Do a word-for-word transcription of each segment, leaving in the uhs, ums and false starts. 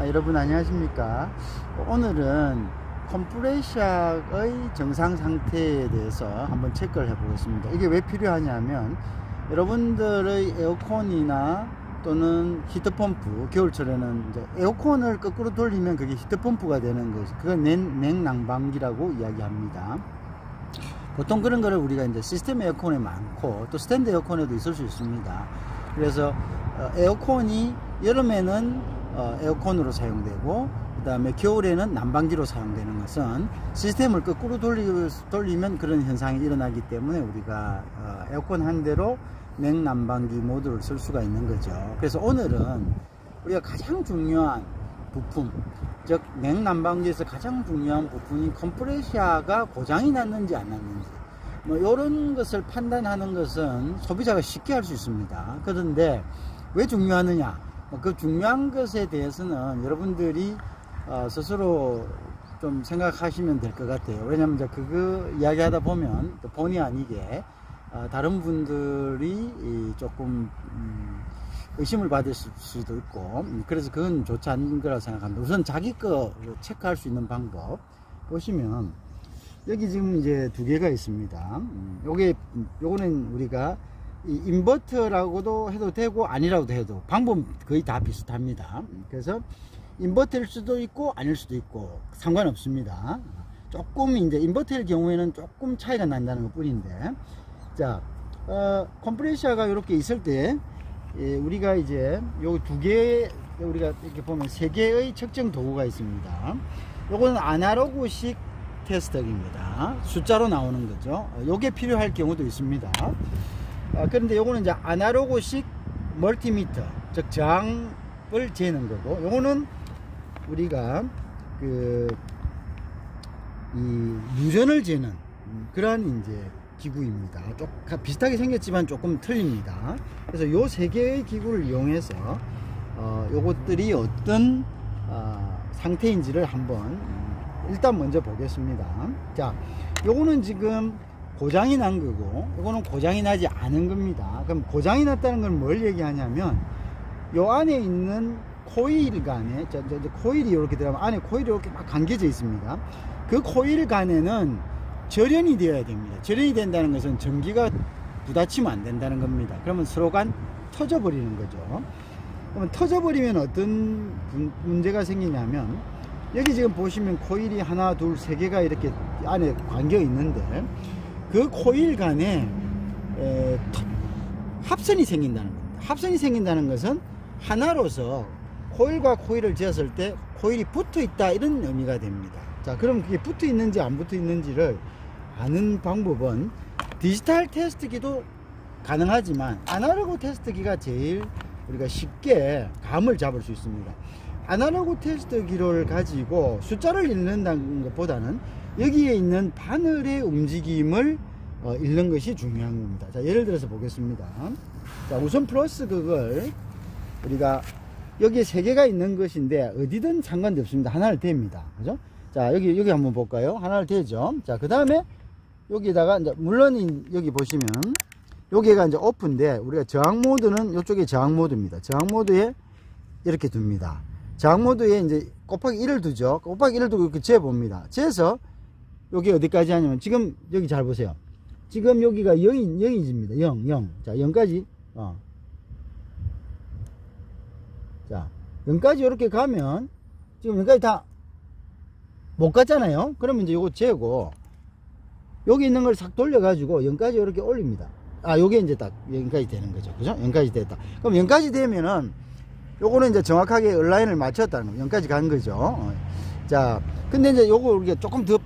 아, 여러분 안녕하십니까. 오늘은 컴프레셔의 정상 상태에 대해서 한번 체크를 해 보겠습니다. 이게 왜 필요하냐면 여러분들의 에어컨이나 또는 히트펌프, 겨울철에는 이제 에어컨을 거꾸로 돌리면 그게 히트펌프가 되는 것이, 그건 냉, 냉난방기라고 이야기합니다. 보통 그런 거를 우리가 이제 시스템 에어컨에 많고 또 스탠드 에어컨에도 있을 수 있습니다. 그래서 어, 에어컨이 여름에는 어, 에어컨으로 사용되고 그 다음에 겨울에는 난방기로 사용되는 것은 시스템을 거꾸로 돌리, 돌리면 그런 현상이 일어나기 때문에 우리가 어, 에어컨 한 대로 냉난방기 모드를 쓸 수가 있는 거죠. 그래서 오늘은 우리가 가장 중요한 부품, 즉 냉난방기에서 가장 중요한 부품이 컴프레셔가 고장이 났는지 안 났는지 뭐 이런 것을 판단하는 것은 소비자가 쉽게 할 수 있습니다. 그런데 왜 중요하느냐, 그 중요한 것에 대해서는 여러분들이 어, 스스로 좀 생각하시면 될 것 같아요. 왜냐하면 이제 그거 이야기하다 보면 또 본의 아니게 어, 다른 분들이 조금 음, 의심을 받을 수도 있고, 그래서 그건 좋지 않은 거라 생각합니다. 우선 자기 거 체크할 수 있는 방법 보시면 여기 지금 이제 두 개가 있습니다. 요게 요거는 우리가 이 인버터라고도 해도 되고 아니라고도 해도 방법 거의 다 비슷합니다. 그래서 인버터일 수도 있고 아닐 수도 있고 상관없습니다. 조금 이제 인버터일 경우에는 조금 차이가 난다는 것 뿐인데, 자 어, 컴프레셔가 이렇게 있을 때 예, 우리가 이제 요 두 개, 우리가 이렇게 보면 세 개의 측정 도구가 있습니다. 요거는 아날로그식 테스터기입니다. 숫자로 나오는 거죠. 요게 필요할 경우도 있습니다. 아, 그런데 요거는 이제 아날로그식 멀티미터, 즉 저항을 재는 거고, 요거는 우리가 그 이 유전을 재는 그러한 이제 기구입니다. 좀 비슷하게 생겼지만 조금 틀립니다. 그래서 요 세 개의 기구를 이용해서 어, 요것들이 어떤 어, 상태인지를 한번 음, 일단 먼저 보겠습니다. 자, 요거는 지금 고장이 난 거고, 요거는 고장이 나지 않은 겁니다. 그럼 고장이 났다는 건 뭘 얘기하냐면 요 안에 있는 코일 간에, 저, 저, 저 코일이 이렇게 들어가면 안에 코일이 이렇게 막 감겨져 있습니다. 그 코일 간에는 절연이 되어야 됩니다. 절연이 된다는 것은 전기가 부딪히면 안 된다는 겁니다. 그러면 서로 간 터져 버리는 거죠. 그러면 터져 버리면 어떤 문제가 생기냐면, 여기 지금 보시면 코일이 하나 둘 세 개가 이렇게 안에 감겨 있는데 그 코일 간에 에, 합선이 생긴다는 겁니다. 합선이 생긴다는 것은 하나로서 코일과 코일을 지었을 때 코일이 붙어 있다, 이런 의미가 됩니다. 자, 그럼 그게 붙어 있는지 안 붙어 있는지를 아는 방법은 디지털 테스트기도 가능하지만 아날로그 테스트기가 제일 우리가 쉽게 감을 잡을 수 있습니다. 아날로그 테스트기를 가지고 숫자를 읽는다는 것보다는 여기에 있는 바늘의 움직임을 어, 읽는 것이 중요한 겁니다. 자, 예를 들어서 보겠습니다. 자, 우선 플러스 그걸 우리가 여기에 세 개가 있는 것인데 어디든 상관이 없습니다. 하나를 댑니다. 그죠? 자, 여기 여기 한번 볼까요? 하나를 대죠. 자, 그 다음에 여기다가 이제 물론 여기 보시면 여기가 이제 오픈인데 우리가 저항 모드는 이쪽에 저항 모드입니다. 저항 모드에 이렇게 둡니다. 저항 모드에 이제 곱하기 일을 두죠. 곱하기 일을 두고 이렇게 재봅니다. 재서 여기 어디까지 하냐면 지금 여기 잘 보세요. 지금 여기가 영이, 영이집니다. 영, 영. 자, 영까지. 어. 자, 영까지 이렇게 가면 지금 여기까지 다 못 갔잖아요. 그러면 이제 요거 재고 여기 있는 걸 싹 돌려 가지고 영까지 이렇게 올립니다. 아, 요게 이제 딱 영까지 되는 거죠. 그죠? 영까지 됐다. 그럼 영까지 되면은 요거는 이제 정확하게 온라인을 맞췄다는 거, 영까지 간 거죠. 어. 자, 근데 이제 요거 우리가 조금 더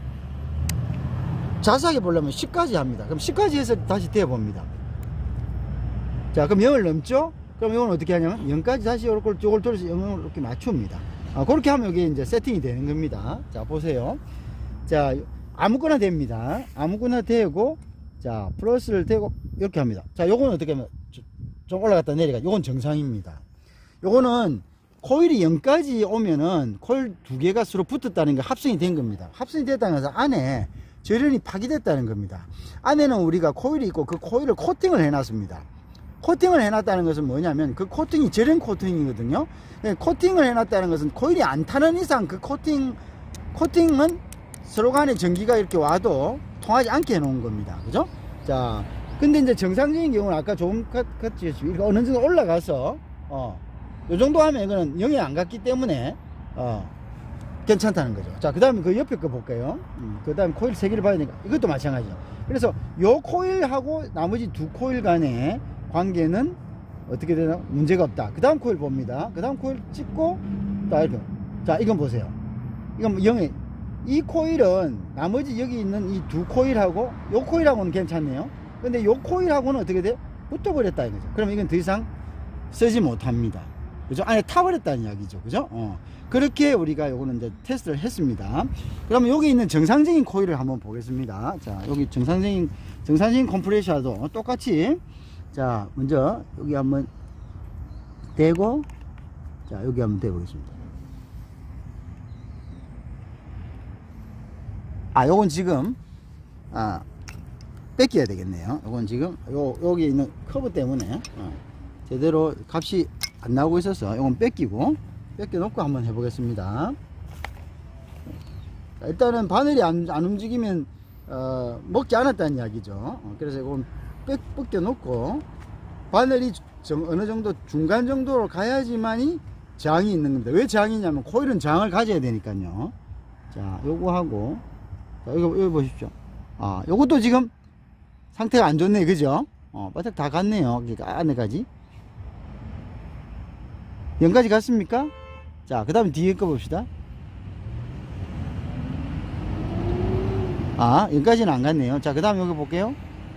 자세하게 보려면 십까지 합니다. 그럼 십까지 해서 다시 대 봅니다. 자, 그럼 영을 넘죠? 그럼 이건 어떻게 하냐면 영까지 다시 요걸 요걸 돌려서 영을 이렇게 맞춥니다. 아, 그렇게 하면 이게 이제 세팅이 되는 겁니다. 자, 보세요. 자, 아무거나 됩니다. 아무거나 되고, 자, 플러스를 대고 이렇게 합니다. 자, 요거는 어떻게 하면 좀 올라갔다 내려가. 요건 정상입니다. 요거는 코일이 영까지 오면은 코일 두 개가 서로 붙었다는 게 합성이 된 겁니다. 합성이 됐다는 것은 안에 절연이 파기됐다는 겁니다. 안에는 우리가 코일이 있고 그 코일을 코팅을 해놨습니다. 코팅을 해놨다는 것은 뭐냐면 그 코팅이 절연 코팅이거든요. 코팅을 해놨다는 것은 코일이 안 타는 이상 그 코팅 코팅은 서로 간에 전기가 이렇게 와도 통하지 않게 해놓은 겁니다. 그죠? 자, 근데 이제 정상적인 경우는 아까 조금 같이 이거 어느 정도 올라가서 어, 요 정도 하면 이거는 영에 안 갔기 때문에 어, 괜찮다는 거죠. 자, 그 다음에 그 옆에 거 볼까요? 음, 그 다음 코일 세 개를 봐야 되니까 이것도 마찬가지죠. 그래서 요 코일하고 나머지 두 코일 간의 관계는 어떻게 되나? 문제가 없다. 그 다음 코일 봅니다. 그 다음 코일 찍고 자, 이렇게. 자, 이건 보세요. 이건 영에 이 코일은 나머지 여기 있는 이 두 코일하고 요 코일하고는 괜찮네요. 근데 요 코일하고는 어떻게 돼? 붙어버렸다 이거죠. 그러면 이건 더 이상 쓰지 못합니다. 그죠? 안에 타버렸다는 이야기죠. 그죠? 어. 그렇게 우리가 요거는 이제 테스트를 했습니다. 그러면 여기 있는 정상적인 코일을 한번 보겠습니다. 자, 여기 정상적인, 정상적인 컴프레셔도 똑같이, 자, 먼저 여기 한번 대고, 자, 여기 한번 대보겠습니다. 아, 요건 지금, 아, 뺏겨야 되겠네요. 요건 지금, 요, 여기 있는 커브 때문에, 어, 제대로 값이 안 나오고 있어서, 요건 뺏기고, 뺏겨 놓고 한번 해보겠습니다. 자, 일단은 바늘이 안, 안 움직이면, 어, 먹지 않았다는 이야기죠. 어, 그래서 이건 뺏, 뺏겨 놓고, 바늘이 정, 어느 정도 중간 정도로 가야지만이 저항이 있는 겁니다. 왜 저항이 있냐면, 코일은 저항을 가져야 되니까요. 자, 요거 하고, 자, 이거, 여기 보십시오. 아, 요것도 지금 상태가 안 좋네, 그죠? 어, 바닥 다 갔네요. 그러니까 안에까지. 영까지 갔습니까? 자, 그 다음에 뒤에 거 봅시다. 아, 여기까지는 안 갔네요. 자, 그 다음 여기 볼게요.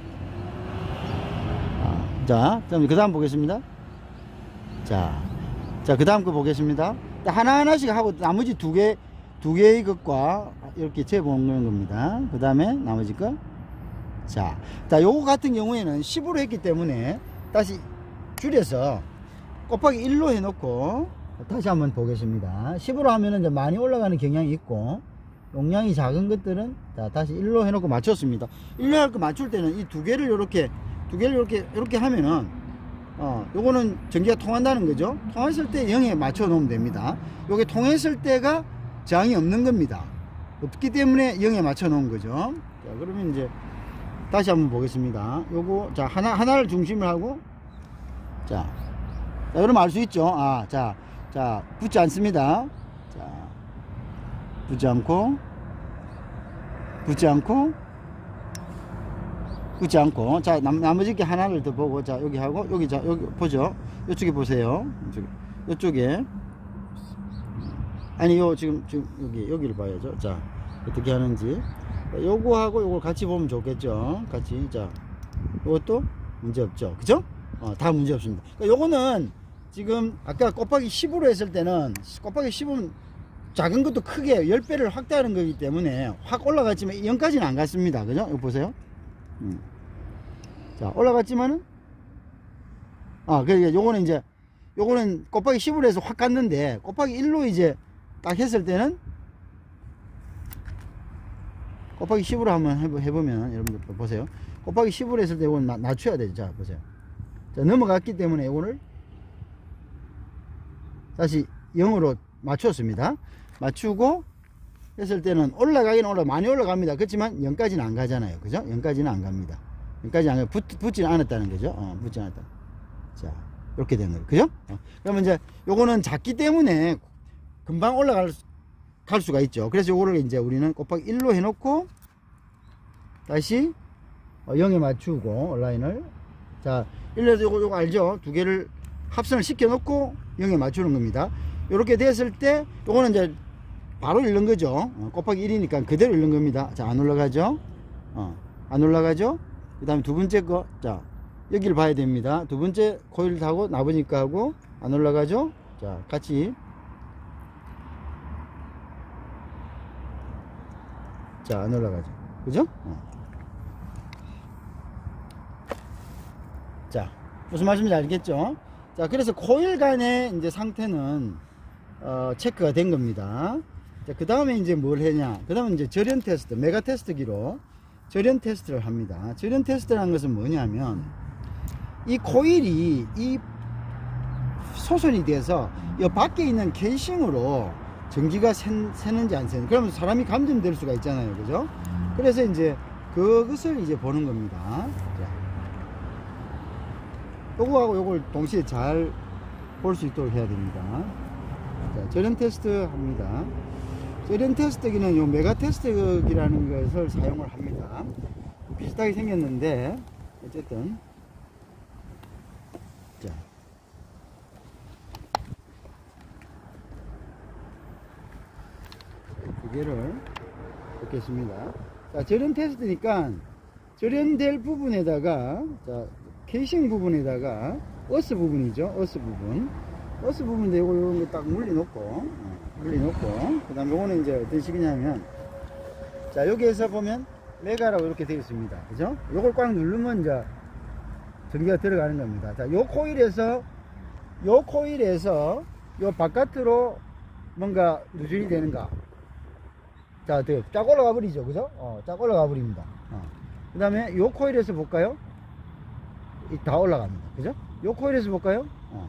아, 자, 그 다음 보겠습니다. 자, 자, 그 다음 거 보겠습니다. 하나하나씩 하고 나머지 두 개, 두 개의 것과 이렇게 재보는 겁니다. 그 다음에 나머지 거. 자, 자, 요거 같은 경우에는 십으로 했기 때문에 다시 줄여서 곱하기 일로 해놓고 다시 한번 보겠습니다. 십으로 하면은 이제 많이 올라가는 경향이 있고 용량이 작은 것들은 자, 다시 일로 해놓고 맞췄습니다. 일로 할 거 맞출 때는 이 두 개를 이렇게 두 개를 이렇게 이렇게 하면은 어, 요거는 전기가 통한다는 거죠. 통했을 때 영에 맞춰 놓으면 됩니다. 요게 통했을 때가 저항이 없는 겁니다. 없기 때문에 영에 맞춰 놓은 거죠. 자, 그러면 이제 다시 한번 보겠습니다. 요거 자, 하나 하나를 중심을 하고 자, 자, 그러면 알 수 있죠. 아, 자, 자, 붙지 않습니다. 자, 붙지 않고, 붙지 않고, 붙지 않고. 자, 남, 나머지 게 하나를 더 보고, 자, 여기 하고, 여기, 자, 여기 보죠. 이쪽에 보세요. 이쪽에, 이쪽에. 아니, 요, 지금, 지금, 여기, 여기를 봐야죠. 자, 어떻게 하는지. 자, 요거하고 요걸 같이 보면 좋겠죠. 같이. 자, 요것도 문제 없죠. 그죠? 어, 다 문제 없습니다. 그러니까 요거는 지금 아까 곱하기 십으로 했을 때는 곱하기 십은 작은 것도 크게 십 배를 확대하는 거기 때문에 확 올라갔지만 영까지는 안 갔습니다. 그죠? 이거 보세요. 음. 자, 올라갔지만은 아, 그러니까 요거는 이제 요거는 곱하기 십으로 해서 확 갔는데 곱하기 일로 이제 딱 했을 때는 곱하기 십으로 한번 해보면 여러분들 보세요. 곱하기 십으로 했을 때 이건 낮춰야 되죠. 자, 보세요. 자, 넘어갔기 때문에 이거를 다시 영으로 맞췄습니다. 맞추고 했을 때는 올라가긴 올라 많이 올라갑니다. 그렇지만 영까지는 안 가잖아요. 그죠? 영까지는 안 갑니다. 영까지 안 가. 붙, 붙지는 않았다는 거죠. 어, 붙지 않았다. 자, 이렇게 된 거예요. 그죠? 어. 그러면 이제 요거는 작기 때문에 금방 올라갈 갈 수가 있죠. 그래서 요거를 이제 우리는 곱하기 일로 해놓고 다시 영에 맞추고 온라인을 자, 일로도 요거, 요거 알죠? 두 개를 합선을 시켜 놓고 영에 맞추는 겁니다. 이렇게 됐을 때 요거는 이제 바로 잃는 거죠. 어, 곱하기 일이니까 그대로 잃는 겁니다. 자, 안 올라가죠? 어, 안 올라가죠? 그 다음에 두 번째 거, 자, 여기를 봐야 됩니다. 두 번째 코일 타고 나머지 거 하고 안 올라가죠? 자, 같이. 자, 안 올라가죠. 그죠? 어. 자, 무슨 말씀인지 알겠죠? 자, 그래서 코일 간의 이제 상태는 어, 체크가 된 겁니다. 자, 그 다음에 이제 뭘 했냐? 그 다음에 이제 절연 테스트, 메가 테스트기로 절연 테스트를 합니다. 절연 테스트라는 것은 뭐냐면, 이 코일이 이 소선이 돼서 이 밖에 있는 케이싱으로 전기가 새, 새는지 안 새는지, 그러면 사람이 감전될 수가 있잖아요, 그죠? 그래서 이제 그것을 이제 보는 겁니다. 자, 요거하고 요걸 동시에 잘 볼 수 있도록 해야 됩니다. 자, 절연 테스트 합니다. 절연 테스트기는 요 메가 테스트기라는 것을 사용을 합니다. 비슷하게 생겼는데 어쨌든 자, 두 개를 넣겠습니다. 자, 절연 테스트니까 절연될 부분에다가, 자, 케이싱 부분에다가 어스 부분이죠. 어스 부분. 어스 부분인데 요거 요런 거 딱 물리 놓고, 물리 놓고, 그 다음에 요거는 이제 어떤 식이냐면, 자, 여기에서 보면 메가라고 이렇게 되어 있습니다. 그죠? 요걸 꽉 누르면 이제 전기가 들어가는 겁니다. 자, 요 코일에서, 요 코일에서 요 바깥으로 뭔가 누전이 되는가. 자, 쫙 올라가 버리죠. 그죠? 어, 쫙 올라가 버립니다. 어. 그 다음에 요 코일에서 볼까요? 다 올라갑니다. 그죠? 요 코일에서 볼까요? 어.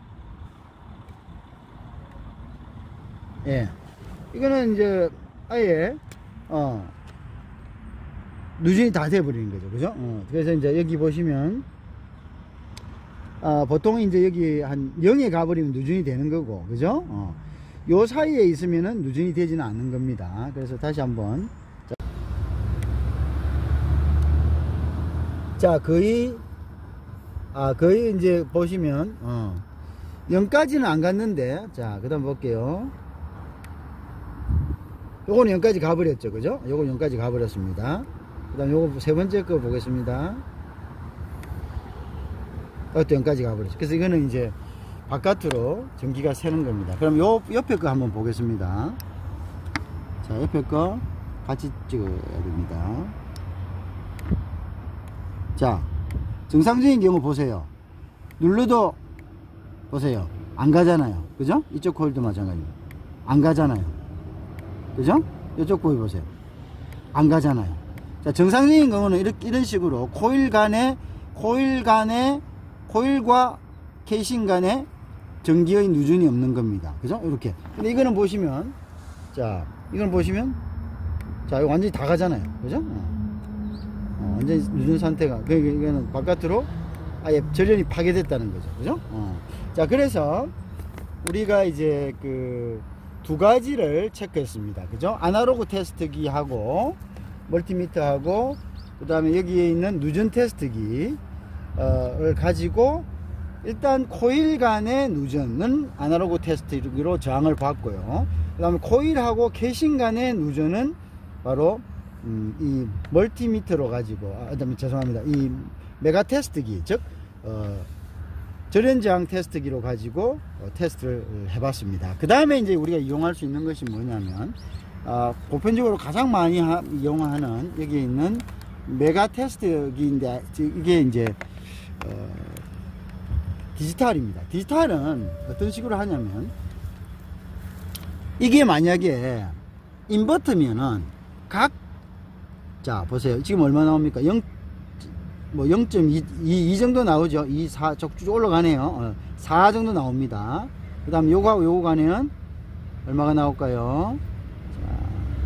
예. 이거는 이제 아예, 어, 누전이 다 돼버리는 거죠. 그죠? 어. 그래서 이제 여기 보시면, 아, 보통 이제 여기 한 영에 가버리면 누전이 되는 거고, 그죠? 어. 요 사이에 있으면은 누전이 되지는 않는 겁니다. 그래서 다시 한번. 자, 자 거의, 아, 거의 이제 보시면, 어, 영까지는 안 갔는데, 자, 그 다음 볼게요. 요거는 영까지 가버렸죠. 그죠? 요거 영까지 가버렸습니다. 그 다음 요거 세 번째 거 보겠습니다. 이것도 영까지 가버렸죠. 그래서 이거는 이제 바깥으로 전기가 새는 겁니다. 그럼 요 옆에 거 한번 보겠습니다. 자, 옆에 거 같이 찍어야 됩니다. 자, 정상적인 경우 보세요. 눌러도 보세요. 안 가잖아요. 그죠? 이쪽 코일도 마찬가지입니다. 안 가잖아요. 그죠? 이쪽 코일 보세요. 안 가잖아요. 자, 정상적인 경우는 이렇게, 이런 식으로 코일 간에, 코일 간에, 코일과 케이싱 간에 전기의 누전이 없는 겁니다. 그죠? 이렇게. 근데 이거는 보시면, 자, 이건 보시면, 자, 이거 완전히 다 가잖아요. 그죠? 어, 완전히 누전 상태가, 이거는 바깥으로 아예 절연이 파괴됐다는 거죠. 그죠? 어. 자, 그래서 우리가 이제 그 두 가지를 체크했습니다. 그죠? 아날로그 테스트기하고 멀티미터하고 그 다음에 여기에 있는 누전 테스트기를 가지고 일단 코일 간의 누전은 아날로그 테스트기로 저항을 받고요. 그 다음에 코일하고 케이싱 간의 누전은 바로 음, 이 멀티미터로 가지고, 아, 죄송합니다. 이 메가 테스트기, 즉 어, 절연 저항 테스트기로 가지고 어, 테스트를 해봤습니다. 그 다음에 이제 우리가 이용할 수 있는 것이 뭐냐면, 어, 보편적으로 가장 많이 하, 이용하는 여기 있는 메가 테스트기인데, 이게 이제 어, 디지털입니다. 디지털은 어떤 식으로 하냐면, 이게 만약에 인버터면은 각, 자 보세요. 지금 얼마 나옵니까? 영, 뭐 영 점 이 정도 나오죠. 이, 사, 쭉 올라가네요. 어, 사 정도 나옵니다. 그 다음 요거하고 요거 간에는 얼마가 나올까요? 자,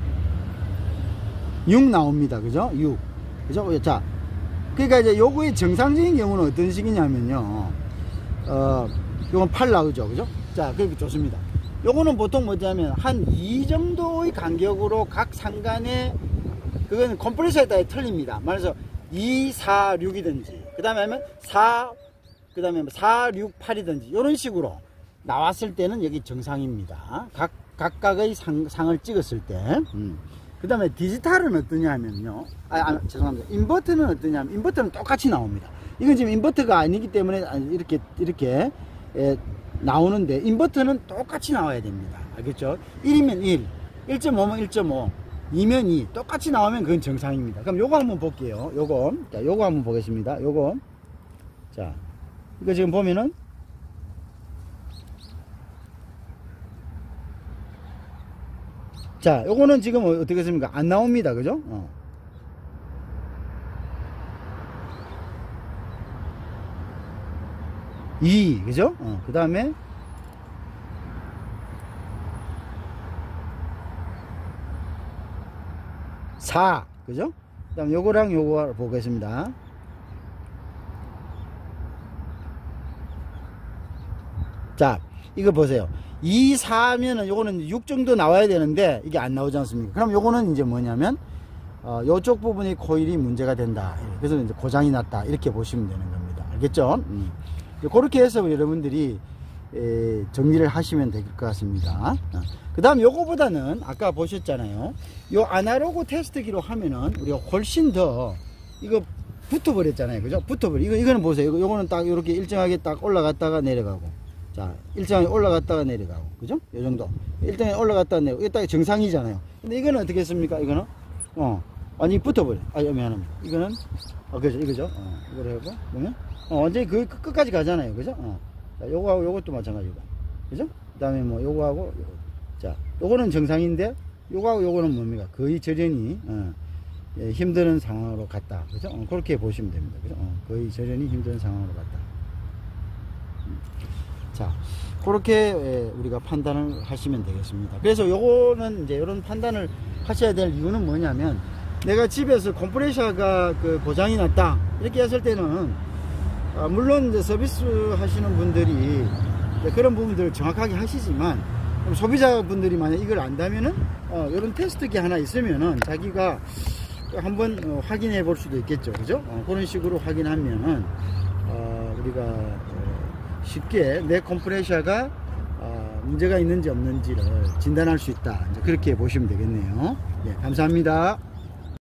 육 나옵니다. 그죠? 육. 그죠? 자, 그러니까 이제 요거의 정상적인 경우는 어떤 식이냐면요. 어, 요건 팔 나오죠. 그죠? 자, 그렇게 좋습니다. 요거는 보통 뭐냐면 한 이 정도의 간격으로 각 상간에, 그거는 컴프레서에 따라 틀립니다. 말해서 이, 사, 육이든지 그 다음에 하면 사, 그 다음에 사, 육, 팔이든지 이런 식으로 나왔을 때는 여기 정상입니다. 각, 각각의 상, 상을 찍었을 때. 음. 그 다음에 디지털은 어떠냐 하면요. 아, 아, 죄송합니다. 인버터는 어떠냐 하면 인버터는 똑같이 나옵니다. 이건 지금 인버터가 아니기 때문에 이렇게, 이렇게, 에, 나오는데, 인버터는 똑같이 나와야 됩니다. 알겠죠? 일이면 일, 일 점 오면 일 점 오, 이면 이, 똑같이 나오면 그건 정상입니다. 그럼 요거 한번 볼게요. 요거. 자, 요거 한번 보겠습니다. 요거. 자, 이거 지금 보면은, 자, 요거는 지금 어떻게 했습니까? 안 나옵니다. 그죠? 어. 이, 그죠? 어, 그 다음에 사, 그죠? 그 다음 요거랑 요거 보겠습니다. 자, 이거 보세요. 이, 사면은 요거는 육 정도 나와야 되는데 이게 안 나오지 않습니까? 그럼 요거는 이제 뭐냐면 어, 요쪽 부분의 코일이 문제가 된다. 그래서 이제 고장이 났다. 이렇게 보시면 되는 겁니다. 알겠죠? 음. 그렇게 해서 여러분들이 에, 정리를 하시면 될 것 같습니다. 어. 그 다음 요거보다는 아까 보셨잖아요. 요 아날로그 테스트기로 하면은 우리가 훨씬 더 이거 붙어버렸잖아요. 그죠? 붙어버려. 이거, 이거는 보세요. 이거, 요거는 딱 이렇게 일정하게 딱 올라갔다가 내려가고. 자, 일정하게 올라갔다가 내려가고. 그죠? 요 정도. 일정하게 올라갔다가 내려가고. 이게 딱 정상이잖아요. 근데 이거는 어떻게 했습니까? 이거는? 어. 아니, 붙어버려. 아, 미안합니다. 이거는, 어, 그죠? 이거죠? 어, 이걸 해봐. 그러면, 어, 완전히 그 끝까지 가잖아요. 그죠? 어. 자, 요거하고 요것도 마찬가지고. 그죠? 그 다음에 뭐, 요거하고, 요거. 자, 요거는 정상인데, 요거하고 요거는 뭡니까? 거의 절연히, 어, 예, 힘드는 상황으로 갔다. 그죠? 어, 그렇게 보시면 됩니다. 그죠? 어, 거의 절연히 힘드는 상황으로 갔다. 음. 자, 그렇게 예, 우리가 판단을 하시면 되겠습니다. 그래서 요거는 이제 이런 판단을 하셔야 될 이유는 뭐냐면, 내가 집에서 컴프레셔가 그 고장이 났다 이렇게 했을 때는 아, 물론 이제 서비스 하시는 분들이 그런 부분들을 정확하게 하시지만 소비자분들이 만약 이걸 안다면은 어, 이런 테스트기 하나 있으면은 자기가 한번 어, 확인해 볼 수도 있겠죠. 그죠? 어, 그런 식으로 확인하면은 어, 우리가 어, 쉽게 내 컴프레셔가 어, 문제가 있는지 없는지를 진단할 수 있다. 이제 그렇게 보시면 되겠네요. 네, 감사합니다.